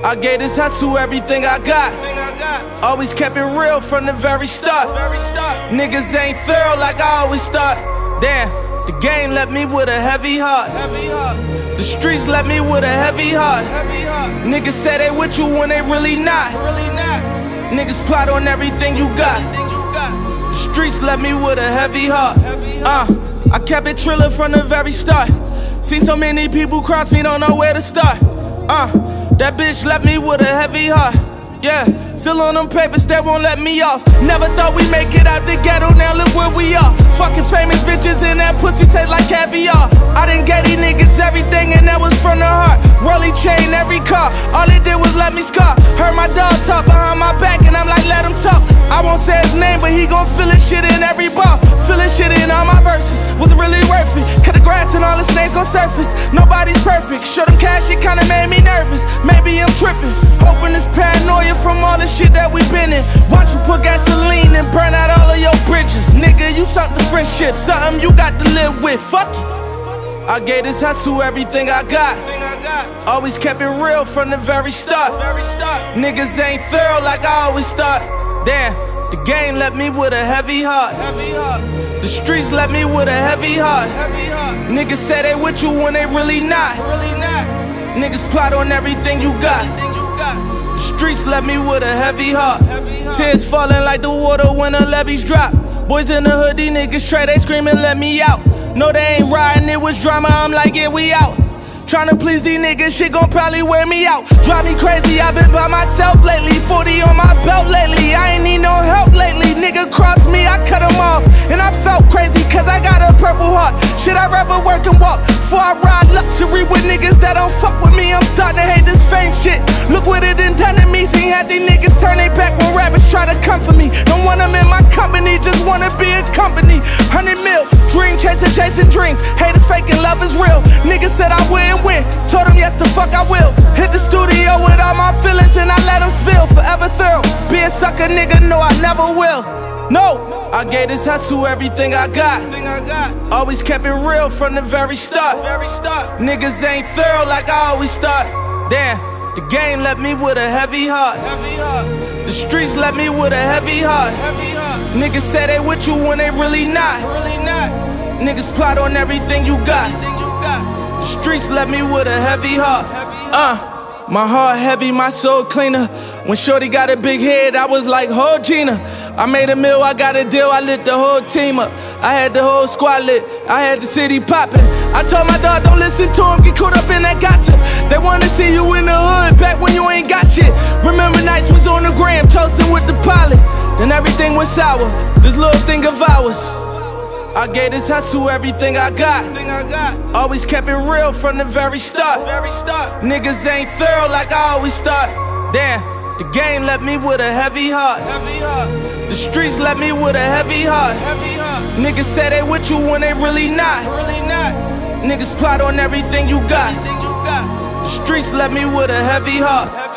I gave this hustle everything I got. Always kept it real from the very start. Niggas ain't thorough like I always thought. Damn, the game left me with a heavy heart. The streets left me with a heavy heart. Niggas say they with you when they really not. Niggas plot on everything you got. The streets left me with a heavy heart. I kept it trillin' from the very start. See so many people cross me, don't know where to start. That bitch left me with a heavy heart. Yeah, still on them papers that won't let me off. Never thought we'd make it out the ghetto, now look where we are. Fucking famous bitches and that pussy taste like caviar. I done gave these niggas everything and that was from the heart. Rolly chain every car, all it did was let me scar. Heard my dog talk behind my back and I'm like, let him talk. I won't say his name, but he gon' feel his shit in every bar. Feel his shit in all my verses, was it really worth it? Cut the grass and all the snakes gon' surface. Nobody's perfect, show them cash, it kinda made me nervous. Maybe I'm tripping, hoping this paranoia from all the shit that we been in. Watch you put gasoline and burn out all of your bridges. Nigga, you sunk the friendship, something you got to live with, fuck it. I gave this hustle everything I got. Always kept it real from the very start. Niggas ain't thorough like I always thought. Damn, the game left me with a heavy heart. The streets left me with a heavy heart. Niggas say they with you when they really not. Niggas plot on everything you got. The streets left me with a heavy heart. Tears falling like the water when the levees drop. Boys in the hood, these niggas try, they screaming, let me out. No, they ain't riding, it was drama, I'm like, yeah, we out. Tryna please these niggas, shit gon' probably wear me out. Drive me crazy, I've been by myself lately. 40 on my belt lately, I ain't need no help lately. Nigga crossed me, I cut him off. And I felt crazy, cause I got a purple heart. Should I rather work and walk? Before I ride luxury with niggas that don't fuck with me, I'm starting to hate this fame shit. Look what it done done to me, seen how these niggas turn their back when rappers try to come for me. Don't want them in my company, just wanna be a company. 100 mil, dream chaser, chasing dreams. Haters faking, love is real. Niggas said I wouldn't win, told them yes the fuck I will. Hit the studio with all my feelings and I let them spill. Forever thorough, be a sucker nigga, no I never will. No, I gave this hustle everything I got. Always kept it real from the very start. Niggas ain't thorough like I always thought. Damn, the game left me with a heavy heart. The streets left me with a heavy heart. Niggas say they with you when they really not. Niggas plot on everything you got. The streets left me with a heavy heart. My heart heavy, my soul cleaner. When shorty got a big head, I was like, oh Gina. I made a meal, I got a deal, I lit the whole team up. I had the whole squad lit, I had the city poppin'. I told my dog, don't listen to him, get caught up in that gossip. They wanna see you in the hood, back when you ain't got shit. Remember nights was on the gram, toasting with the pilot. Then everything went sour, this little thing of ours. I gave this hustle everything I got. Always kept it real from the very start. Niggas ain't thorough like I always thought. Damn, the game left me with a heavy heart. The streets left me with a heavy heart. Niggas say they with you when they really not. Niggas plot on everything you got. The streets left me with a heavy heart.